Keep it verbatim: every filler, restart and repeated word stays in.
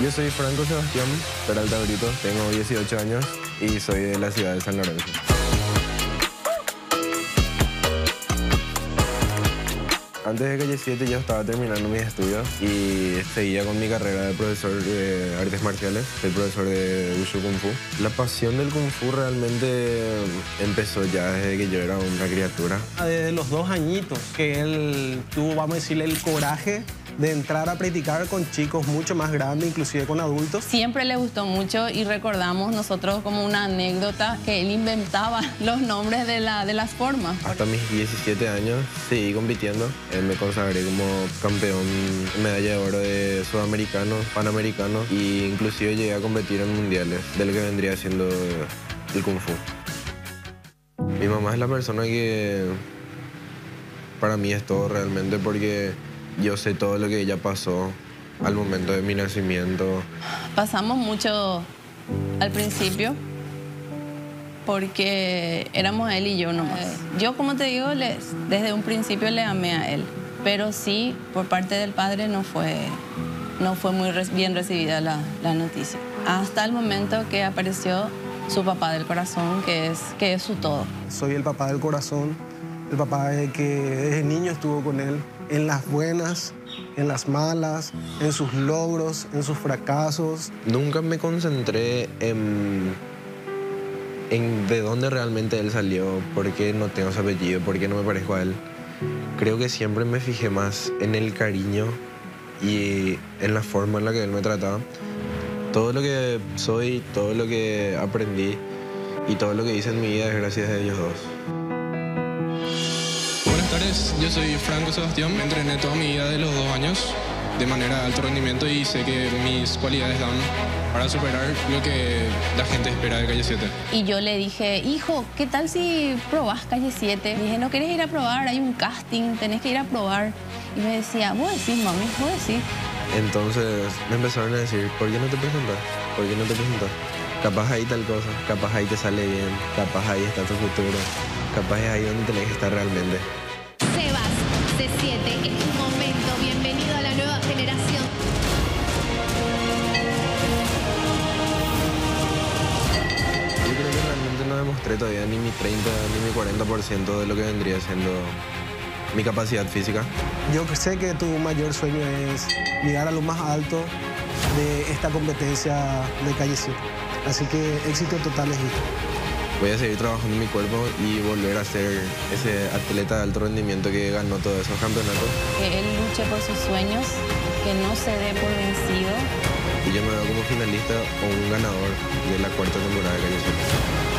Yo soy Franco Sebastián Peralta Brito, tengo dieciocho años y soy de la ciudad de San Lorenzo. Antes de Calle siete yo estaba terminando mis estudios y seguía con mi carrera de profesor de artes marciales, soy profesor de Wushu Kung Fu. La pasión del Kung Fu realmente empezó ya desde que yo era una criatura. Desde los dos añitos que él tuvo, vamos a decirle, el coraje de entrar a practicar con chicos mucho más grandes, inclusive con adultos. Siempre le gustó mucho y recordamos nosotros como una anécdota que él inventaba los nombres de, la, de las formas. Hasta mis diecisiete años seguí compitiendo. Eh, me consagré como campeón, medalla de oro de sudamericano, panamericano e inclusive llegué a competir en mundiales de lo que vendría siendo el Kung Fu. Mi mamá es la persona que para mí es todo realmente porque yo sé todo lo que ella pasó al momento de mi nacimiento. Pasamos mucho al principio porque éramos él y yo nomás. Yo, como te digo, les, desde un principio le amé a él, pero sí, por parte del padre no fue, no fue muy bien recibida la, la noticia. Hasta el momento que apareció su papá del corazón, que es, que es su todo. Soy el papá del corazón, el papá que desde niño estuvo con él, en las buenas, en las malas, en sus logros, en sus fracasos. Nunca me concentré en, en de dónde realmente él salió, por qué no tengo su apellido, por qué no me parezco a él. Creo que siempre me fijé más en el cariño y en la forma en la que él me trataba. Todo lo que soy, todo lo que aprendí y todo lo que hice en mi vida es gracias a ellos dos. Buenas tardes, yo soy Franco Sebastián. Me entrené toda mi vida de los dos años de manera de alto rendimiento y sé que mis cualidades dan para superar lo que la gente espera de Calle siete. Y yo le dije, hijo, ¿qué tal si probás Calle siete? Le dije, ¿no querés ir a probar? Hay un casting, tenés que ir a probar. Y me decía, vos decís, mami, vos decís. Entonces me empezaron a decir, ¿por qué no te presentas? ¿Por qué no te presentas? Capaz ahí tal cosa, capaz ahí te sale bien, capaz ahí está tu futuro, capaz es ahí donde tenés que estar realmente. Sebas, C siete, es tu momento. Bienvenido a la nueva generación. Yo creo que realmente no demostré todavía ni mi treinta ni mi cuarenta por ciento de lo que vendría siendo mi capacidad física. Yo sé que tu mayor sueño es llegar a lo más alto de esta competencia de Calle siete. Así que éxito total es esto. Voy a seguir trabajando en mi cuerpo y volver a ser ese atleta de alto rendimiento que ganó todos esos campeonatos. Que él luche por sus sueños, que no se dé por vencido. Y yo me veo como finalista o un ganador de la cuarta temporada de Calle siete.